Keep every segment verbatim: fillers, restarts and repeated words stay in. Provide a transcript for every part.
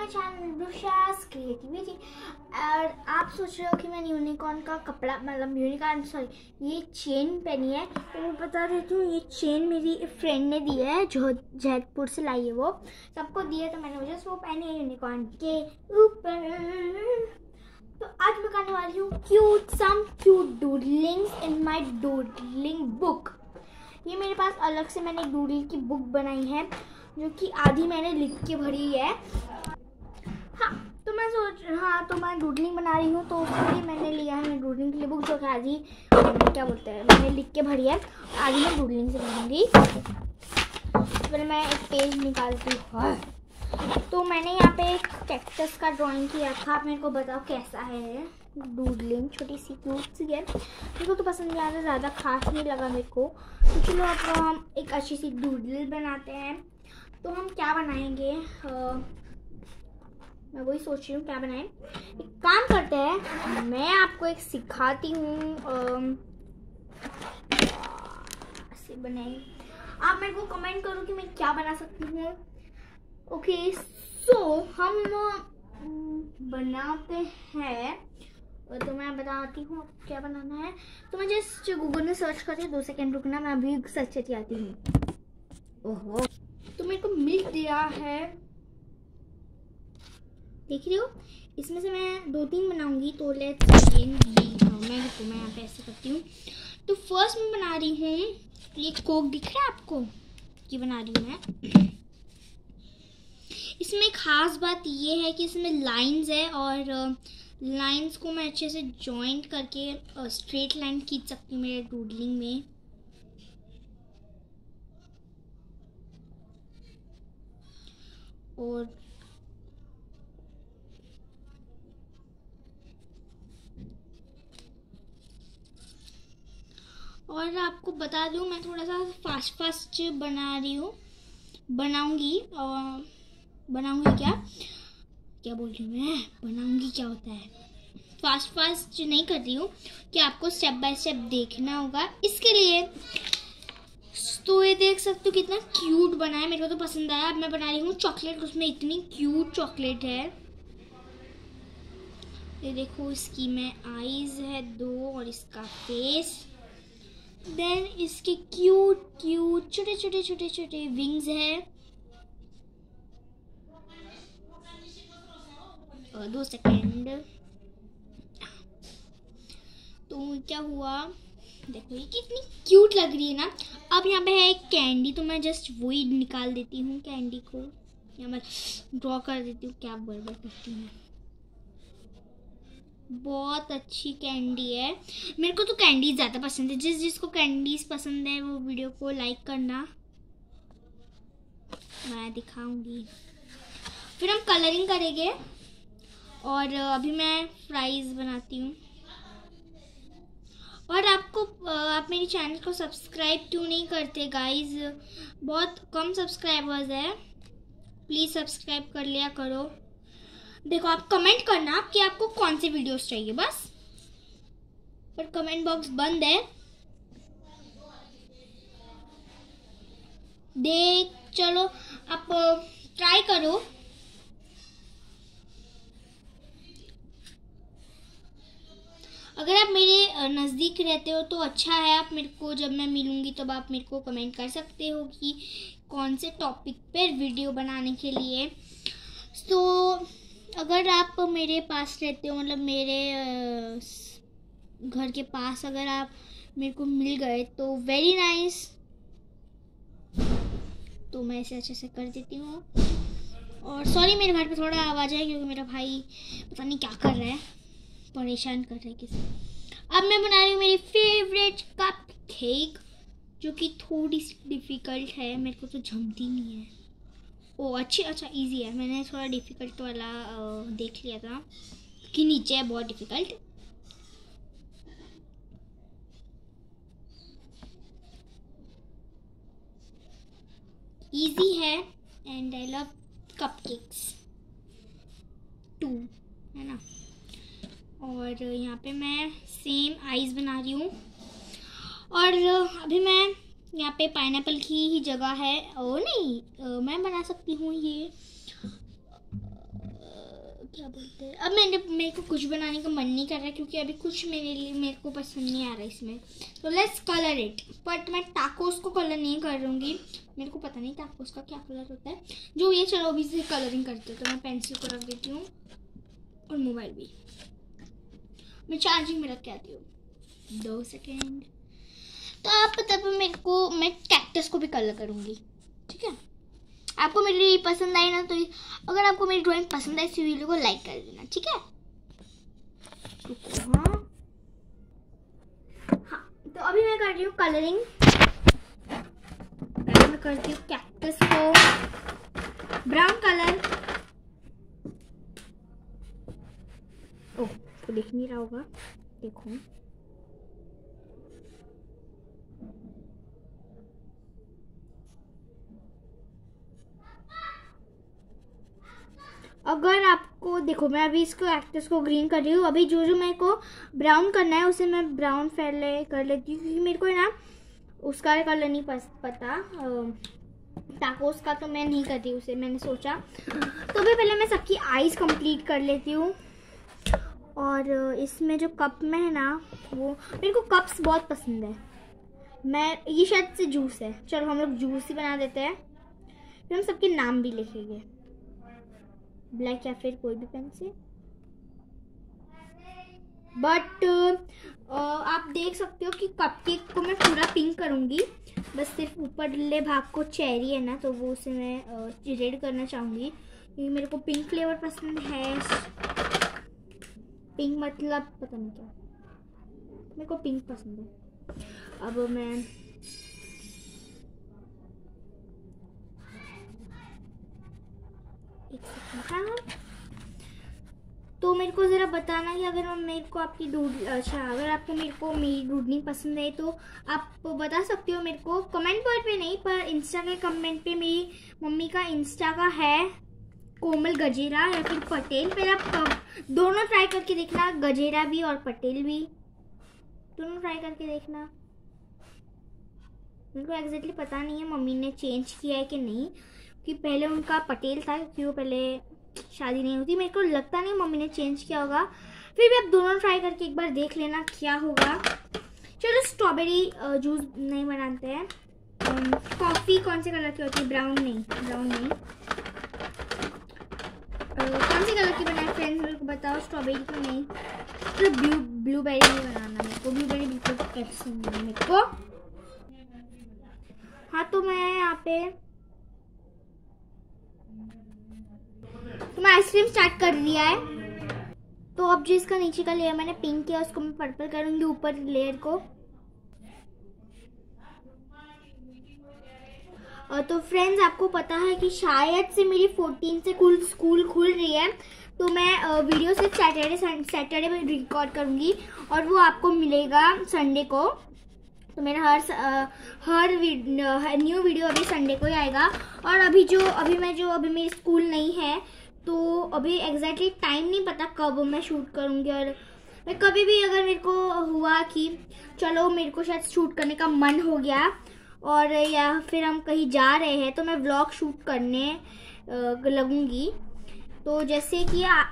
My channel रुशास creativity. और आप सोच रहे हो कि मैंने यूनिकॉर्न का कपड़ा मतलब यूनिकॉर्न सॉरी ये चेन पहनी है, तो मैं बता देती हूँ ये चेन मेरी फ्रेंड ने दी है जो जयपुर से लाई है। वो सबको दी है तो मैंने वजह से वो पहनी है यूनिकॉर्न के ऊपर। तो आज मैं करने वाली हूँ cute some cute doodlings in my doodling book. ये मेरे पास अलग से मैंने डूडल की बुक बनाई है जो कि आधी मैंने लिख के भरी है। हाँ तो मैं सोच हाँ तो मैं डूडलिंग बना रही हूँ, तो उसके लिए मैंने लिया है डूडलिंग के लिए बुक जो कि आधी क्या बोलते हैं मैंने लिख के भरी है, आधी मैं डूडलिंग से भरूँगी। फिर मैं एक पेज निकालती हूँ। तो मैंने यहाँ पे एक कैक्टस का ड्राइंग किया था, आप मेरे को बताओ कैसा है। डूडलिंग छोटी सी क्यूट सी है, मेरे को तो पसंद नहीं आया, ज़्यादा खास नहीं लगा मेरे को। तो चलो अब हम एक अच्छी सी डूडल बनाते हैं। तो हम क्या बनाएंगे, आ, मैं वही सोच रही हूँ क्या बनाएं। एक काम करते हैं, मैं आपको एक सिखाती हूँ ऐसे बनाएंगे। आप मेरे को कमेंट करो कि मैं क्या बना सकती हूँ। ओके सो हम बनाते हैं, तो मैं बताती हूँ क्या बनाना है। तो मैं जस्ट गूगल में सर्च करती हूँ, दो सेकेंड रुकना, मैं अभी सर्च करती आती हूँ। ओहो तो मेरे को मिल गया है, देख रहे हो। इसमें से मैं दो तीन बनाऊंगी, तो लेट्स बिगिन। मैं तो मैं यहाँ पे ऐसे करती हूँ। तो फर्स्ट मैं बना रही हूँ, ये कोक दिख रहा है आपको, ये बना रही हूँ मैं। इसमें खास बात ये है कि इसमें लाइंस है और लाइंस को मैं अच्छे से जॉइंट करके स्ट्रेट लाइन खींच सकती हूँ मेरे डूडलिंग में। और और आपको बता दूँ मैं थोड़ा सा फास्ट फास्ट बना रही हूँ, बनाऊंगी और बनाऊंगी क्या क्या बोल रही हूँ मैं, बनाऊंगी क्या होता है, फास्ट फास्ट नहीं कर रही हूँ कि आपको स्टेप बाय स्टेप देखना होगा इसके लिए। तो ये देख सकते हो कितना क्यूट बना है, मेरे को तो पसंद आया। अब मैं बना रही हूँ चॉकलेट, उसमें इतनी क्यूट चॉकलेट है। ये देखो इसकी में आईज है दो और इसका फेस, देन इसके क्यूट क्यूट छोटे छोटे छोटे छोटे विंग्स है। और दो सेकेंड, तो क्या हुआ देखो ये कितनी क्यूट लग रही है ना। अब यहाँ पे है एक कैंडी, तो मैं जस्ट वही निकाल देती हूँ कैंडी को, या मैं ड्रॉ कर देती हूँ, क्या बर्बाद करती हूँ। बहुत अच्छी कैंडी है, मेरे को तो कैंडीज ज़्यादा पसंद है। जिस जिसको कैंडीज पसंद है वो वीडियो को लाइक करना, मैं दिखाऊंगी। फिर हम कलरिंग करेंगे और अभी मैं फ्राइज बनाती हूँ। और आपको आप मेरी चैनल को सब्सक्राइब क्यों नहीं करते गाइज, बहुत कम सब्सक्राइबर्स है, प्लीज़ सब्सक्राइब कर लिया करो। देखो आप कमेंट करना कि आपको कौन से वीडियोस चाहिए बस, पर कमेंट बॉक्स बंद है। देख चलो आप ट्राई करो। अगर आप मेरे नज़दीक रहते हो तो अच्छा है, आप मेरे को जब मैं मिलूँगी तब आप मेरे को कमेंट कर सकते हो कि कौन से टॉपिक पर वीडियो बनाने के लिए। तो अगर आप मेरे पास रहते हो, मतलब मेरे घर के पास अगर आप मेरे को मिल गए तो वेरी नाइस। तो मैं इसे अच्छे से कर देती हूँ। और सॉरी मेरे घर पे थोड़ा आवाज़ है क्योंकि मेरा भाई पता नहीं क्या कर रहा है, परेशान कर रहा है किसी। अब मैं बना रही हूँ मेरी फेवरेट कप केक, जो कि थोड़ी सी डिफ़िकल्ट है, मेरे को तो जमती नहीं है। ओ अच्छी अच्छा इजी है, मैंने थोड़ा डिफ़िकल्ट वाला देख लिया था कि नीचे है बहुत डिफ़िकल्ट। इजी है and I love cupcakes too, है ना। और यहाँ पे मैं सेम आइज़ बना रही हूँ। और अभी मैं यहाँ पे पाइनएप्पल की ही जगह है, ओ नहीं आ, मैं बना सकती हूँ ये क्या बोलते हैं, अब मैंने मेरे को कुछ बनाने का मन नहीं कर रहा क्योंकि अभी कुछ मेरे लिए मेरे को पसंद नहीं आ रहा इसमें। तो लेट्स कलर इट। बट मैं टाकोस को कलर नहीं करूँगी, मेरे को पता नहीं टाकोस का क्या कलर होता है। जो ये चलो अभी से कलरिंग करते हो। तो मैं पेंसिल को रख देती हूँ और मोबाइल भी मैं चार्जिंग में रख के आती हूँ। दो सेकेंड। तो आप तब मेरे को मैं कैक्टस को भी कलर करूँगी, ठीक है। आपको मेरी पसंद आई ना, तो अगर आपको मेरी ड्राइंग पसंद आई इस वीडियो को लाइक कर देना, ठीक है। हाँ हाँ, तो अभी मैं कर रही हूँ कलरिंग। पहले मैं करती हूँ कैक्टस को ब्राउन कलर। ओह, तो दिख नहीं रहा होगा, देखो। अगर आपको देखो, मैं अभी इसको कैक्टस को ग्रीन कर रही हूँ। अभी जो जो मेरे को ब्राउन करना है उसे मैं ब्राउन पहले कर लेती हूँ क्योंकि मेरे को है ना उसका कलर नहीं पता। टाकोस का तो मैं नहीं करती उसे, मैंने सोचा। तो अभी पहले मैं सबकी आईज कंप्लीट कर लेती हूँ। और इसमें जो कप में है ना, वो मेरे को कप्स बहुत पसंद है। मैं ये शायद से जूस है, चलो हम लोग जूस ही बना देते हैं। फिर हम सबके नाम भी लिखेंगे, ब्लैक या फिर कोई भी पेन से। बट आप देख सकते हो कि कपकेक को मैं पूरा पिंक करूंगी, बस सिर्फ ऊपरले भाग को चेरी है ना, तो वो उसे मैं रेड करना चाहूँगी क्योंकि मेरे को पिंक फ्लेवर पसंद है। पिंक मतलब पता नहीं क्या, मेरे को पिंक पसंद है। अब मैं एक सेकंड। तो मेरे को ज़रा बताना कि अगर मेरे को आपकी डूड अच्छा अगर आपको मेरे को मेरी डूडलिंग पसंद है तो आप बता सकते हो मेरे को कमेंट पर पे नहीं, पर इंस्टा के कमेंट पे। मेरी मम्मी का इंस्टा का है कोमल गजेरा या फिर पटेल। पहले आप दोनों ट्राई करके देखना, गजेरा भी और पटेल भी, दोनों ट्राई करके देखना। मेरे को एग्जैक्टली पता नहीं है मम्मी ने चेंज किया है कि नहीं, कि पहले उनका पटेल था क्योंकि वो पहले शादी नहीं होती। मेरे को लगता नहीं मम्मी ने चेंज किया होगा। फिर भी आप दोनों ट्राई करके एक बार देख लेना क्या होगा। चलो स्ट्रॉबेरी जूस नहीं बनाते हैं। कॉफ़ी कौन से कलर की होती है? ब्राउन नहीं, ब्राउन नहीं। कौन से कलर की बनाए फ्रेंड्स मेरे को बताओ। स्ट्रॉबेरी तो नहीं, तो ब्लू ब्लूबेरी नहीं बनाना मेरे को। ब्लूबेरी बिल्कुल पसंद नहीं मेरे को। हाँ, तो मैं यहाँ पे तो मैं आइसक्रीम स्टार्ट कर दिया है। तो अब जो इसका नीचे का लेयर मैंने पिंक किया उसको मैं पर्पल करूंगी ऊपर लेयर को। और तो फ्रेंड्स आपको पता है कि शायद से मेरी फोर्टीन से कुल स्कूल खुल रही है, तो मैं वीडियो सिर्फ सैटरडे सैटरडे में रिकॉर्ड करूंगी और वो आपको मिलेगा संडे को। तो मेरा हर हर न्यू वीडियो अभी संडे को ही आएगा। और अभी जो अभी मैं जो अभी मेरी स्कूल नहीं है, तो अभी एग्जैक्टली टाइम नहीं पता कब मैं शूट करूँगी। और मैं कभी भी अगर मेरे को हुआ कि चलो मेरे को शायद शूट करने का मन हो गया और या फिर हम कहीं जा रहे हैं, तो मैं व्लॉग शूट करने लगूंगी। तो जैसे कि आ,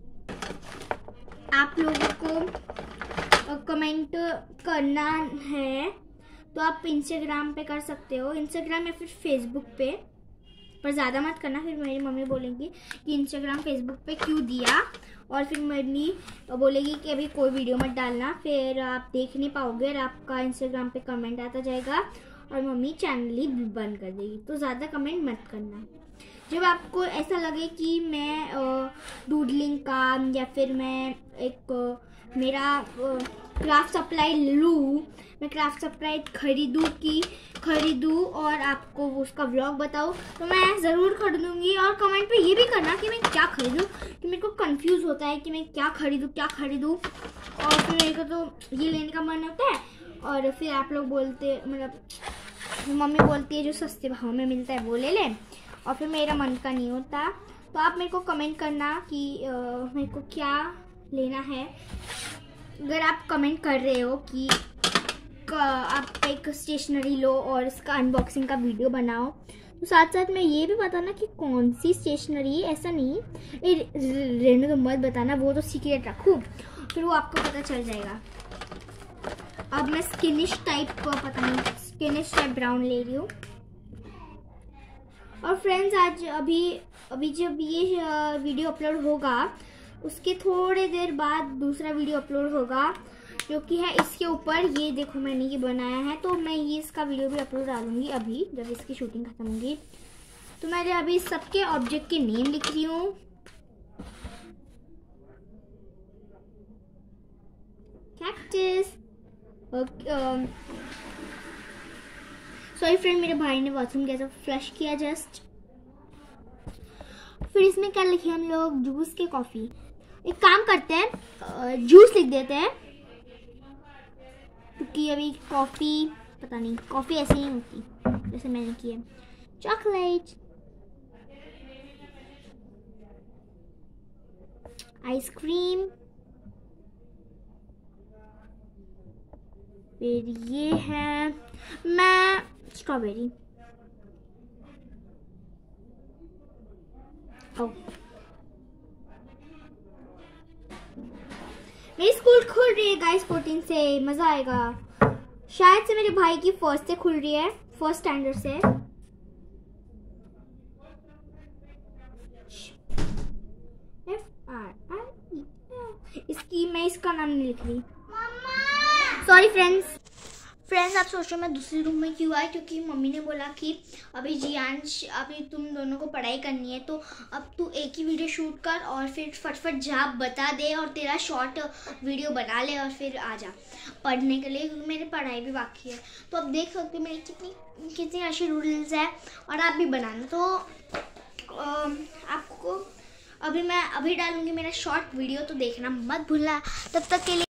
आप लोगों को कमेंट करना है तो आप इंस्टाग्राम पे कर सकते हो, इंस्टाग्राम या फिर फेसबुक पे, पर ज़्यादा मत करना, फिर मेरी मम्मी बोलेंगी कि इंस्टाग्राम फेसबुक पे क्यों दिया, और फिर मम्मी बोलेगी कि अभी कोई वीडियो मत डालना, फिर आप देख नहीं पाओगे और आपका इंस्टाग्राम पे कमेंट आता जाएगा और मम्मी चैनल ही बंद कर देगी। तो ज़्यादा कमेंट मत करना। जब आपको ऐसा लगे कि मैं डूडलिंग का या फिर मैं एक मेरा क्राफ्ट सप्लाई लूँ, मैं क्राफ्ट सप्लाई खरीदूँ की खरीदूँ और आपको उसका व्लॉग बताऊँ, तो मैं ज़रूर खरीदूँगी। और कमेंट पे ये भी करना कि मैं क्या खरीदूँ, कि मेरे को कंफ्यूज होता है कि मैं क्या खरीदूँ क्या खरीदूँ और फिर मेरे को तो ये लेने का मन होता है और फिर आप लोग बोलते, मतलब मम्मी बोलती है जो सस्ते भाव में मिलता है वो ले लें, और फिर मेरा मन का नहीं होता। तो आप मेरे को कमेंट करना कि आ, मेरे को क्या लेना है। अगर आप कमेंट कर रहे हो कि आप एक स्टेशनरी लो और इसका अनबॉक्सिंग का वीडियो बनाओ, तो साथ साथ में ये भी बताना कि कौन सी स्टेशनरी है, ऐसा नहीं ये रहने तो मत बताना, वो तो सीक्रेट रखूँ, फिर वो आपको पता चल जाएगा। अब मैं स्किनिश टाइप को पता नहीं स्किनिश टाइप ब्राउन ले रही हूँ। और फ्रेंड्स आज अभी अभी जब ये वीडियो अपलोड होगा उसके थोड़े देर बाद दूसरा वीडियो अपलोड होगा जो कि है इसके ऊपर। ये देखो मैंने ये बनाया है, तो मैं ये इसका वीडियो भी अपलोड डालूंगी अभी जब इसकी शूटिंग खत्म होगी। तो मैं अभी सबके ऑब्जेक्ट के नेम लिख रही हूँ। कैक्टस। सॉरी फ्रेंड, मेरे भाई ने बाथरूम कैसे फ्लश किया जस्ट। फिर इसमें क्या लिखे हम लोग, जूस के कॉफी। एक काम करते हैं जूस लिख देते हैं क्योंकि अभी कॉफी पता नहीं कॉफी ऐसे ही होती जैसे मैंने किया। चॉकलेट, आइसक्रीम, फिर ये है मैं स्ट्रॉबेरी। मेरी स्कूल खुल रही है गाइस फोर्टीन से, मजा आएगा। शायद से मेरे भाई की फर्स्ट से खुल रही है, फर्स्ट स्टैंडर्ड से। एफ आर आर ई, इसकी मैं इसका नाम नहीं लिख रही, सॉरी फ्रेंड्स। फ्रेंड्स आप सोच रहे हो मैं दूसरे रूम में क्यों आई, क्योंकि मम्मी ने बोला कि अभी जियांश अभी तुम दोनों को पढ़ाई करनी है तो अब तू एक ही वीडियो शूट कर और फिर फटफट जा बता दे और तेरा शॉर्ट वीडियो बना ले और फिर आ जा पढ़ने के लिए, क्योंकि मेरी पढ़ाई भी बाकी है। तो अब देख सकते हो मेरी कितनी कितनी अच्छी रूल्स है और आप भी बनाना। तो आ, आपको अभी मैं अभी डालूँगी मेरा शॉर्ट वीडियो, तो देखना मत भूलना। तब तक के लिए